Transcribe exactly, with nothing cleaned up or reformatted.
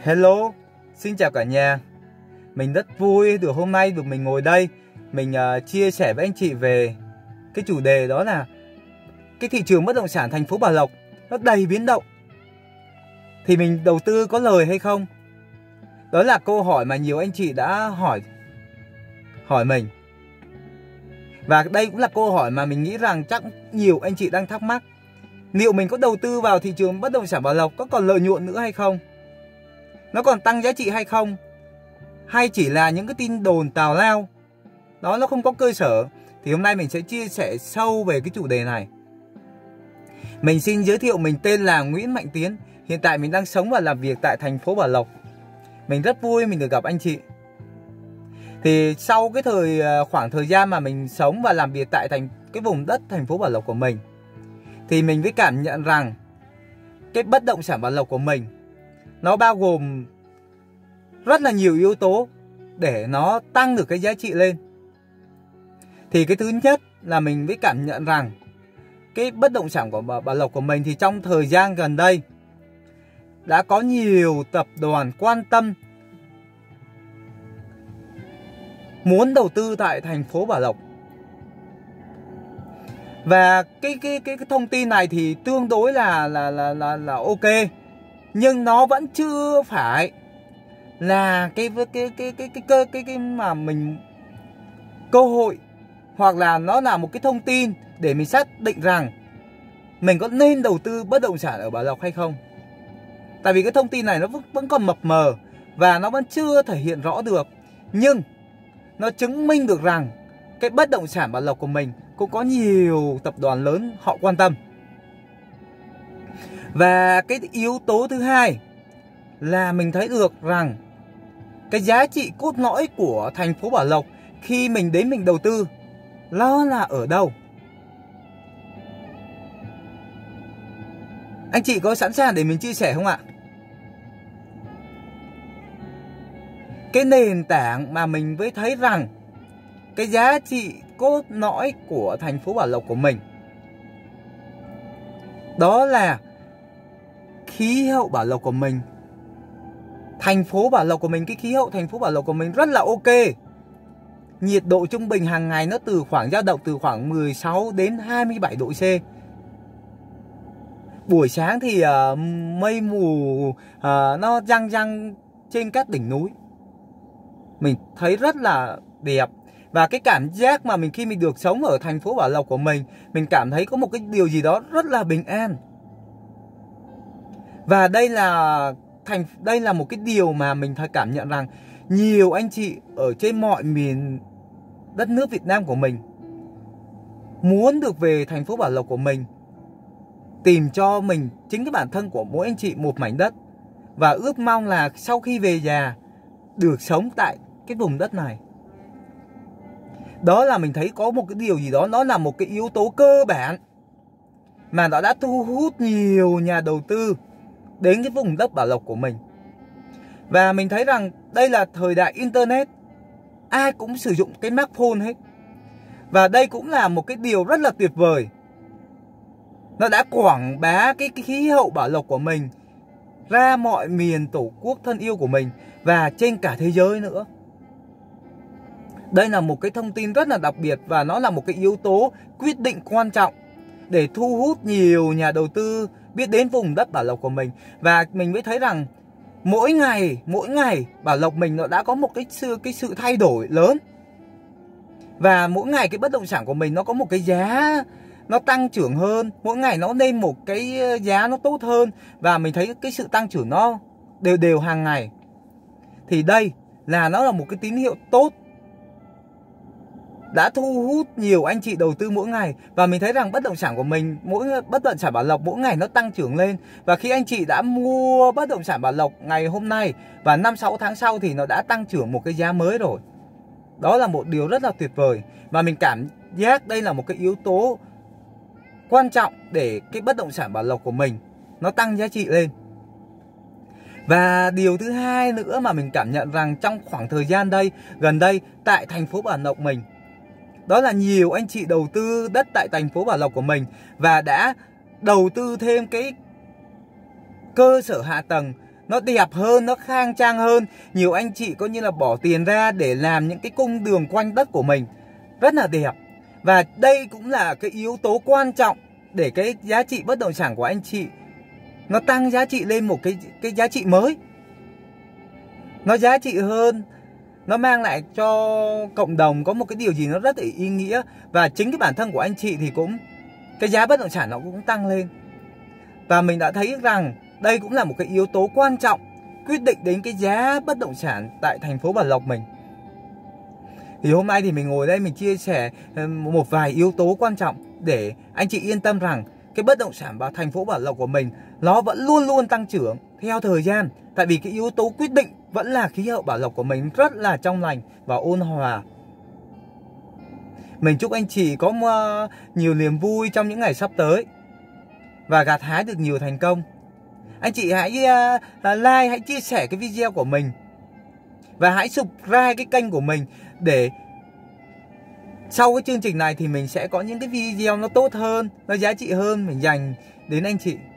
Hello, xin chào cả nhà. Mình rất vui được hôm nay được mình ngồi đây. Mình uh, chia sẻ với anh chị về cái chủ đề đó là cái thị trường bất động sản thành phố Bảo Lộc nó đầy biến động. Thì mình đầu tư có lời hay không? Đó là câu hỏi mà nhiều anh chị đã hỏi hỏi mình. Và đây cũng là câu hỏi mà mình nghĩ rằng chắc nhiều anh chị đang thắc mắc. Liệu mình có đầu tư vào thị trường bất động sản Bảo Lộc có còn lợi nhuận nữa hay không? Nó còn tăng giá trị hay không? Hay chỉ là những cái tin đồn tào lao đó, nó không có cơ sở? Thì hôm nay mình sẽ chia sẻ sâu về cái chủ đề này. Mình xin giới thiệu, mình tên là Nguyễn Mạnh Tiến. Hiện tại mình đang sống và làm việc tại thành phố Bảo Lộc. Mình rất vui mình được gặp anh chị. Thì sau cái thời khoảng thời gian mà mình sống và làm việc tại thành cái vùng đất thành phố Bảo Lộc của mình, thì mình mới cảm nhận rằng cái bất động sản Bảo Lộc của mình nó bao gồm rất là nhiều yếu tố để nó tăng được cái giá trị lên. Thì cái thứ nhất là mình mới cảm nhận rằng cái bất động sản của Bảo Lộc của mình thì trong thời gian gần đây đã có nhiều tập đoàn quan tâm muốn đầu tư tại thành phố Bảo Lộc. Và cái cái cái, cái thông tin này thì tương đối là là là là là ok, nhưng nó vẫn chưa phải là cái cái cái cái cái cái cái, cái, cái mà mình cơ hội, hoặc là nó là một cái thông tin để mình xác định rằng mình có nên đầu tư bất động sản ở Bảo Lộc hay không. Tại vì cái thông tin này nó vẫn còn mập mờ và nó vẫn chưa thể hiện rõ được, nhưng nó chứng minh được rằng cái bất động sản Bảo Lộc của mình cũng có nhiều tập đoàn lớn họ quan tâm. Và cái yếu tố thứ hai là mình thấy được rằng cái giá trị cốt lõi của thành phố Bảo Lộc khi mình đến mình đầu tư nó là ở đâu. Anh chị có sẵn sàng để mình chia sẻ không ạ? Cái nền tảng mà mình mới thấy rằng cái giá trị cốt lõi của thành phố Bảo Lộc của mình đó là khí hậu Bảo Lộc của mình. Thành phố Bảo Lộc của mình, cái khí hậu thành phố Bảo Lộc của mình rất là ok. Nhiệt độ trung bình hàng ngày nó từ khoảng dao động từ khoảng mười sáu đến hai mươi bảy độ C. Buổi sáng thì uh, mây mù uh, nó răng răng trên các đỉnh núi. Mình thấy rất là đẹp. Và cái cảm giác mà mình khi mình được sống ở thành phố Bảo Lộc của mình, mình cảm thấy có một cái điều gì đó rất là bình an. Và đây là thành đây là một cái điều mà mình thấy cảm nhận rằng nhiều anh chị ở trên mọi miền đất nước Việt Nam của mình muốn được về thành phố Bảo Lộc của mình, tìm cho mình chính cái bản thân của mỗi anh chị một mảnh đất, và ước mong là sau khi về già được sống tại cái vùng đất này. Đó là mình thấy có một cái điều gì đó, nó là một cái yếu tố cơ bản mà nó đã thu hút nhiều nhà đầu tư đến cái vùng đất Bảo Lộc của mình. Và mình thấy rằng đây là thời đại internet, ai cũng sử dụng cái smartphone hết. Và đây cũng là một cái điều rất là tuyệt vời. Nó đã quảng bá cái, cái khí hậu Bảo Lộc của mình ra mọi miền tổ quốc thân yêu của mình và trên cả thế giới nữa. Đây là một cái thông tin rất là đặc biệt, và nó là một cái yếu tố quyết định quan trọng để thu hút nhiều nhà đầu tư biết đến vùng đất Bảo Lộc của mình. Và mình mới thấy rằng mỗi ngày, mỗi ngày Bảo Lộc mình nó đã có một cái sự, cái sự thay đổi lớn. Và mỗi ngày cái bất động sản của mình nó có một cái giá nó tăng trưởng hơn, mỗi ngày nó lên một cái giá nó tốt hơn. Và mình thấy cái sự tăng trưởng nó đều đều hàng ngày. Thì đây là nó là một cái tín hiệu tốt, đã thu hút nhiều anh chị đầu tư mỗi ngày. Và mình thấy rằng bất động sản của mình, mỗi bất động sản Bảo Lộc mỗi ngày nó tăng trưởng lên. Và khi anh chị đã mua bất động sản Bảo Lộc ngày hôm nay và năm sáu tháng sau thì nó đã tăng trưởng một cái giá mới rồi. Đó là một điều rất là tuyệt vời. Và mình cảm giác đây là một cái yếu tố quan trọng để cái bất động sản Bảo Lộc của mình nó tăng giá trị lên. Và điều thứ hai nữa mà mình cảm nhận rằng trong khoảng thời gian đây gần đây tại thành phố Bảo Lộc mình, đó là nhiều anh chị đầu tư đất tại thành phố Bảo Lộc của mình và đã đầu tư thêm cái cơ sở hạ tầng nó đẹp hơn, nó khang trang hơn. Nhiều anh chị coi như là bỏ tiền ra để làm những cái cung đường quanh đất của mình rất là đẹp. Và đây cũng là cái yếu tố quan trọng để cái giá trị bất động sản của anh chị nó tăng giá trị lên một cái cái giá trị mới. Nó giá trị hơn, nó mang lại cho cộng đồng có một cái điều gì nó rất là ý nghĩa. Và chính cái bản thân của anh chị thì cũng, cái giá bất động sản nó cũng tăng lên. Và mình đã thấy rằng đây cũng là một cái yếu tố quan trọng quyết định đến cái giá bất động sản tại thành phố Bảo Lộc mình. Thì hôm nay thì mình ngồi đây mình chia sẻ một vài yếu tố quan trọng để anh chị yên tâm rằng cái bất động sản vào thành phố Bảo Lộc của mình nó vẫn luôn luôn tăng trưởng theo thời gian. Tại vì cái yếu tố quyết định vẫn là khí hậu Bảo Lộc của mình rất là trong lành và ôn hòa. Mình chúc anh chị có nhiều niềm vui trong những ngày sắp tới và gặt hái được nhiều thành công. Anh chị hãy like, hãy chia sẻ cái video của mình và hãy subscribe cái kênh của mình để sau cái chương trình này thì mình sẽ có những cái video nó tốt hơn, nó giá trị hơn mình dành đến anh chị.